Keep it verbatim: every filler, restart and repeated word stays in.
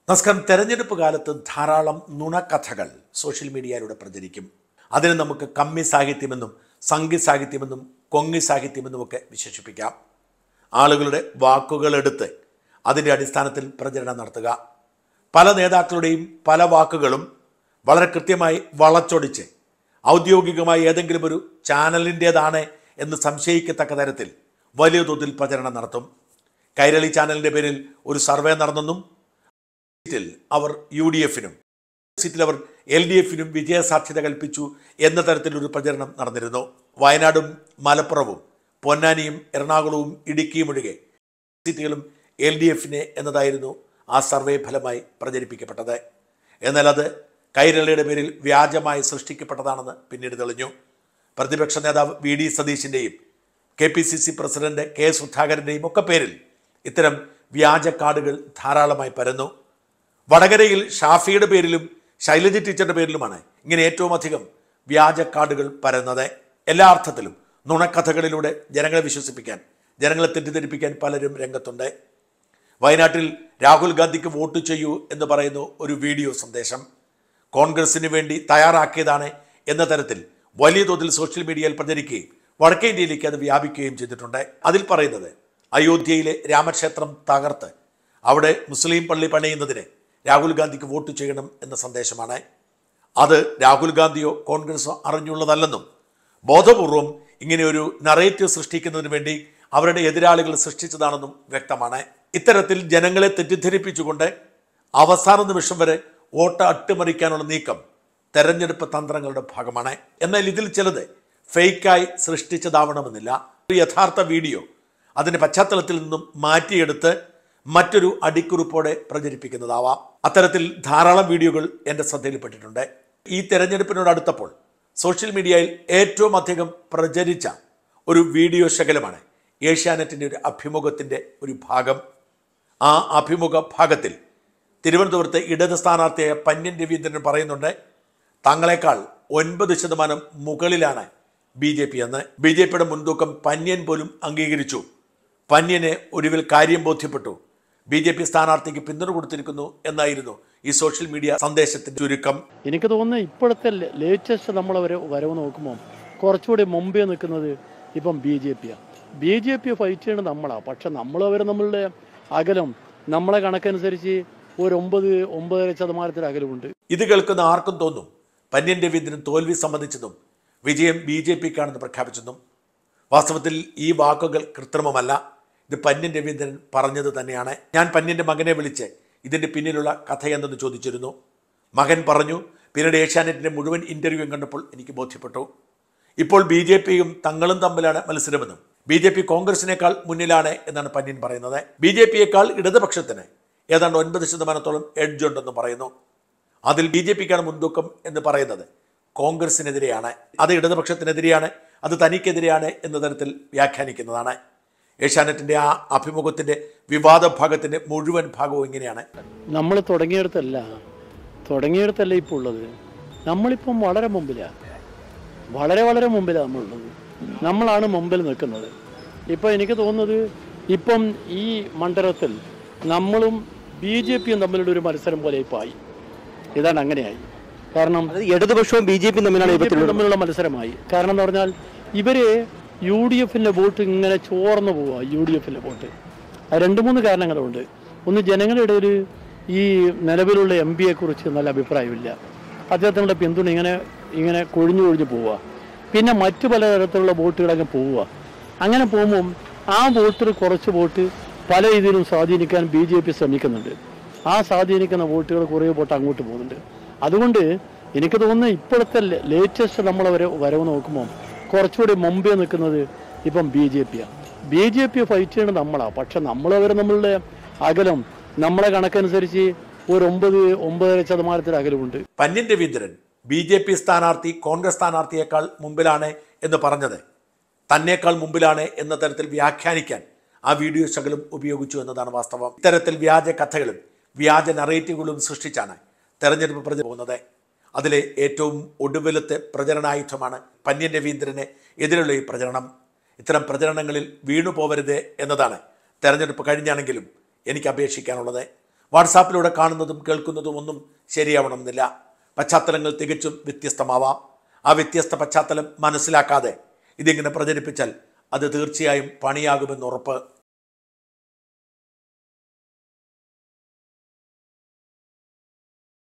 നമസ്കാരം. തെരഞ്ഞെടുപ്പ് കാലത്ത് ധാരാളം നുണക്കഥകൾ സോഷ്യൽ മീഡിയയിലൂടെ പ്രചരിക്കും. അതിനെ നമുക്ക് കമ്മി സാഹിത്യമെന്നും സംഗി സാഹിത്യമെന്നും കൊങ്ങി സാഹിത്യമെന്നുമൊക്കെ വിശേഷിപ്പിക്കാം. ആളുകളുടെ വാക്കുകളെടുത്ത് അതിൻ്റെ അടിസ്ഥാനത്തിൽ പ്രചരണം നടത്തുക. പല നേതാക്കളുടെയും പല വാക്കുകളും വളരെ കൃത്യമായി വളച്ചൊടിച്ച് ഔദ്യോഗികമായി ഏതെങ്കിലും ഒരു ചാനലിൻ്റേതാണ് എന്ന് സംശയിക്കത്തക്ക തരത്തിൽ വലിയ തോതിൽ പ്രചരണം നടത്തും. കൈരളി ചാനലിൻ്റെ പേരിൽ ഒരു സർവേ നടന്നെന്നും സീറ്റിൽ അവർ യു ഡി എഫിനും സീറ്റിൽ അവർ എൽ ഡി എഫിനും വിജയസാധ്യത കൽപ്പിച്ചു എന്ന തരത്തിലൊരു പ്രചരണം നടന്നിരുന്നു. വയനാടും മലപ്പുറവും പൊന്നാനിയും എറണാകുളവും ഇടുക്കിയും ഒഴികെ സീറ്റുകളും എൽ ഡി എഫിനെ എന്നതായിരുന്നു ആ സർവേ ഫലമായി പ്രചരിപ്പിക്കപ്പെട്ടത്. എന്നാൽ അത് കൈരളിയുടെ പേരിൽ വ്യാജമായി സൃഷ്ടിക്കപ്പെട്ടതാണെന്ന് പിന്നീട് തെളിഞ്ഞു. പ്രതിപക്ഷ നേതാവ് വി ഡി സതീശിൻ്റെയും K P C C president K സുധാകരൻ്റെയും ഒക്കെ പേരിൽ ഇത്തരം വ്യാജ കാർഡുകൾ ധാരാളമായി പരന്നു. വടകരയിൽ ഷാഫിയുടെ പേരിലും ശൈലജ ടീച്ചറുടെ പേരിലുമാണ് ഇങ്ങനെ ഏറ്റവും അധികം വ്യാജ കാർഡുകൾ പരന്നത്. എല്ലാ അർത്ഥത്തിലും നുണക്കഥകളിലൂടെ ജനങ്ങളെ വിശ്വസിപ്പിക്കാൻ, ജനങ്ങളെ തെറ്റിദ്ധരിപ്പിക്കാൻ പലരും രംഗത്തുണ്ട്. വയനാട്ടിൽ രാഹുൽ ഗാന്ധിക്ക് വോട്ട് ചെയ്യൂ എന്ന് പറയുന്ന ഒരു വീഡിയോ സന്ദേശം കോൺഗ്രസിന് വേണ്ടി തയ്യാറാക്കിയതാണ് എന്ന തരത്തിൽ വലിയ തോതിൽ സോഷ്യൽ മീഡിയയിൽ പ്രചരിക്കുകയും വടക്കേ ഇന്ത്യയിലേക്ക് അത് വ്യാപിക്കുകയും ചെയ്തിട്ടുണ്ട്. അതിൽ പറയുന്നത് അയോധ്യയിലെ രാമക്ഷേത്രം തകർത്ത് അവിടെ മുസ്ലിം പള്ളി പണിയുന്നതിന് രാഹുൽ ഗാന്ധിക്ക് വോട്ട് ചെയ്യണം എന്ന സന്ദേശമാണ്. അത് രാഹുൽ ഗാന്ധിയോ കോൺഗ്രസോ അറിഞ്ഞുള്ളതല്ലെന്നും ബോധപൂർവം ഇങ്ങനെയൊരു നറേറ്റീവ് സൃഷ്ടിക്കുന്നതിന് വേണ്ടി അവരുടെ എതിരാളികൾ സൃഷ്ടിച്ചതാണെന്നും വ്യക്തമാണ്. ഇത്തരത്തിൽ ജനങ്ങളെ തെറ്റിദ്ധരിപ്പിച്ചുകൊണ്ട് അവസാന നിമിഷം വരെ വോട്ട് അട്ടിമറിക്കാനുള്ള നീക്കം തെരഞ്ഞെടുപ്പ് തന്ത്രങ്ങളുടെ ഭാഗമാണ്. എന്നാൽ ഇതിൽ ചിലത് ഫേക്കായി സൃഷ്ടിച്ചതാവണമെന്നില്ല. ഒരു യഥാർത്ഥ വീഡിയോ അതിൻ്റെ പശ്ചാത്തലത്തിൽ നിന്നും മാറ്റിയെടുത്ത് മറ്റൊരു അടിക്കുറിപ്പോടെ പ്രചരിപ്പിക്കുന്നതാവാം. അത്തരത്തിൽ ധാരാളം വീഡിയോകൾ എൻ്റെ ശ്രദ്ധയിൽപ്പെട്ടിട്ടുണ്ട്. ഈ തെരഞ്ഞെടുപ്പിനോട് അടുത്തപ്പോൾ സോഷ്യൽ മീഡിയയിൽ ഏറ്റവും അധികം പ്രചരിച്ച ഒരു വീഡിയോ ശകലമാണ് ഏഷ്യാനെറ്റിൻ്റെ ഒരു അഭിമുഖത്തിൻ്റെ ഒരു ഭാഗം. ആ അഭിമുഖ ഭാഗത്തിൽ തിരുവനന്തപുരത്തെ ഇടത് സ്ഥാനാർത്ഥിയായ പന്ന്യൻ രവീന്ദ്രൻ പറയുന്നുണ്ട്, തങ്ങളെക്കാൾ ഒൻപത് ശതമാനം മുകളിലാണ് ബി ജെ പി എന്ന്. ബി ജെ പിയുടെ മുൻതൂക്കം പന്ന്യൻ പോലും അംഗീകരിച്ചു. പന്ന്യന് ഒടുവിൽ കാര്യം ബോധ്യപ്പെട്ടു. ബി ജെ പി സ്ഥാനാർത്ഥിക്ക് പിന്തുണ കൊടുത്തിരിക്കുന്നു എന്നായിരുന്നു ഈ സോഷ്യൽ മീഡിയ സന്ദേശത്തിന്റെ ചുരുക്കം. എനിക്ക് തോന്നുന്നത് ഇപ്പോഴത്തെ ലേറ്റസ്റ്റ് നമ്മളവരെ വരവ് നോക്കുമ്പോൾ കുറച്ചുകൂടി മുമ്പേ നിൽക്കുന്നത് ഇപ്പം ബി ജെ പിയാണ്. ബി ജെ പി ഫൈറ്റ് ചെയ്യണത് നമ്മളാണ്. പക്ഷെ നമ്മളവർ നമ്മളുടെ അകലം നമ്മളെ കണക്കനുസരിച്ച് ഒരു ഒമ്പത് ഒമ്പതര ശതമാനത്തിന് അകലമുണ്ട്. ഇത് കേൾക്കുന്ന ആർക്കും തോന്നും പന്ന്യൻ രവീന്ദ്രൻ തോൽവി സമ്മതിച്ചതും വിജയം ബി ജെ പിക്കാണെന്ന് പ്രഖ്യാപിച്ചതും. വാസ്തവത്തിൽ ഈ വാക്കുകൾ കൃത്രിമമല്ല. ഇത് പന്ന്യൻ രവീന്ദ്രൻ പറഞ്ഞത് തന്നെയാണ്. ഞാൻ പന്ന്യൻ്റെ മകനെ വിളിച്ച് ഇതിൻ്റെ പിന്നിലുള്ള കഥയെന്തെന്ന് ചോദിച്ചിരുന്നു. മകൻ പറഞ്ഞു, പിന്നീട് ഏഷ്യാനെറ്റിൻ്റെ മുഴുവൻ ഇൻ്റർവ്യൂവും കണ്ടപ്പോൾ എനിക്ക് ബോധ്യപ്പെട്ടു. ഇപ്പോൾ ബി ജെ പിയും തങ്ങളും തമ്മിലാണ് മത്സരമെന്നും ബി ജെ പി കോൺഗ്രസിനേക്കാൾ മുന്നിലാണ് എന്നാണ് പന്ന്യൻ പറയുന്നത്. ബി ജെ പിയേക്കാൾ ഇടതുപക്ഷത്തിന് ഏതാണ്ട് ഒൻപത് ശതമാനത്തോളം എഡ്ജ് ഉണ്ടെന്ന് പറയുന്നു. അതിൽ ബി ജെ പിക്കാണ് മുൻതൂക്കം എന്ന് പറയുന്നത് കോൺഗ്രസിനെതിരെയാണ്. അത് ഇടതുപക്ഷത്തിനെതിരെയാണ്, അത് തനിക്കെതിരെയാണ് എന്ന തരത്തിൽ വ്യാഖ്യാനിക്കുന്നതാണ്. ഏഷ്യാനെറ്റിൻ്റെ ആ അഭിമുഖത്തിൻ്റെ വിവാദ ഭാഗത്തിൻ്റെ മുഴുവൻ ഭാഗവും ഇങ്ങനെയാണ്. നമ്മൾ തുടങ്ങിയെടുത്തല്ല തുടങ്ങിയെടുത്തല്ല ഇപ്പോൾ ഉള്ളത്. നമ്മളിപ്പം വളരെ മുമ്പിലാണ്, വളരെ വളരെ മുമ്പിലാണ് നമ്മളുള്ളത്. നമ്മളാണ് മുമ്പിൽ നിൽക്കുന്നത്. ഇപ്പം എനിക്ക് തോന്നുന്നത് ഇപ്പം ഈ മണ്ഡലത്തിൽ നമ്മളും ബി ജെ പിയും തമ്മിലുള്ള ഒരു മത്സരം പോലെ ഇപ്പോൾ ആയി. ഇതാണ് അങ്ങനെയായി. കാരണം ഇടതുപക്ഷവും ബി ജെ പിയും തമ്മിലാണ് തമ്മിലുള്ള മത്സരമായി. കാരണം എന്ന് പറഞ്ഞാൽ ഇവര് യു ഡി എഫിൻ്റെ വോട്ട് ഇങ്ങനെ ചോർന്നു പോവുക. യു ഡി എഫിൻ്റെ വോട്ട് അത് രണ്ട് മൂന്ന് കാരണങ്ങളുണ്ട്. ഒന്ന്, ജനങ്ങളുടെ ഇടയിൽ ഈ നിലവിലുള്ള എം പിയെ കുറിച്ച് നല്ല അഭിപ്രായമില്ല. അദ്ദേഹത്തിനുള്ള പിന്തുണ ഇങ്ങനെ ഇങ്ങനെ കൊഴിഞ്ഞു കൊഴിഞ്ഞു പോവുക. പിന്നെ മറ്റു പലതരത്തിലുള്ള വോട്ടുകളൊക്കെ പോവുക. അങ്ങനെ പോകുമ്പം ആ വോട്ടിൽ കുറച്ച് വോട്ട് പല രീതിയിലും സ്വാധീനിക്കാൻ ബി ജെ പി ശ്രമിക്കുന്നുണ്ട്. ആ സ്വാധീനിക്കുന്ന വോട്ടുകൾ കുറേ വോട്ട് അങ്ങോട്ട് പോകുന്നുണ്ട്. അതുകൊണ്ട് എനിക്ക് തോന്നുന്നത് ഇപ്പോഴത്തെ ലേറ്റസ്റ്റ് നമ്മളവരെ വരവ് നോക്കുമ്പോൾ കുറച്ചുകൂടി മുമ്പേ നിൽക്കുന്നത് ഇപ്പം ബി ജെ പിയാണ്. ബി ജെ പി ഫൈറ്റ് ചെയ്യണത് നമ്മളാണ്. പക്ഷെ നമ്മളവർ നമ്മളുടെ അകലം നമ്മളെ കണക്കനുസരിച്ച് ഒരു ഒമ്പത് ഒമ്പതര ശതമാനത്തിന് അകലമുണ്ട്. Pannyan Raveendran B J P സ്ഥാനാർത്ഥി കോൺഗ്രസ് സ്ഥാനാർത്ഥിയേക്കാൾ മുമ്പിലാണ് എന്ന് പറഞ്ഞത് തന്നേക്കാൾ മുമ്പിലാണ് എന്ന തരത്തിൽ വ്യാഖ്യാനിക്കാൻ ആ വീഡിയോ ശകലം ഉപയോഗിച്ചു എന്നതാണ് വാസ്തവം. ഇത്തരത്തിൽ വ്യാജ കഥകളും വ്യാജ നറേറ്റീവുകളും സൃഷ്ടിച്ചാണ് തെരഞ്ഞെടുപ്പ് പ്രചരണം പോകുന്നത്. അതിലെ ഏറ്റവും ഒടുവിലത്തെ പ്രചരണായുധമാണ് പന്ന്യൻ രവീന്ദ്രന് എതിരുള്ള ഈ പ്രചരണം. ഇത്തരം പ്രചരണങ്ങളിൽ വീണു പോവരുത് എന്നതാണ് തെരഞ്ഞെടുപ്പ് കഴിഞ്ഞാണെങ്കിലും എനിക്ക് അപേക്ഷിക്കാനുള്ളത്. വാട്സാപ്പിലൂടെ കാണുന്നതും കേൾക്കുന്നതും ഒന്നും ശരിയാവണമെന്നില്ല. പശ്ചാത്തലങ്ങൾ തികച്ചും വ്യത്യസ്തമാവാം. ആ വ്യത്യസ്ത പശ്ചാത്തലം മനസ്സിലാക്കാതെ ഇതിങ്ങനെ പ്രചരിപ്പിച്ചാൽ അത് തീർച്ചയായും പണിയാകുമെന്ന് ഉറപ്പ്.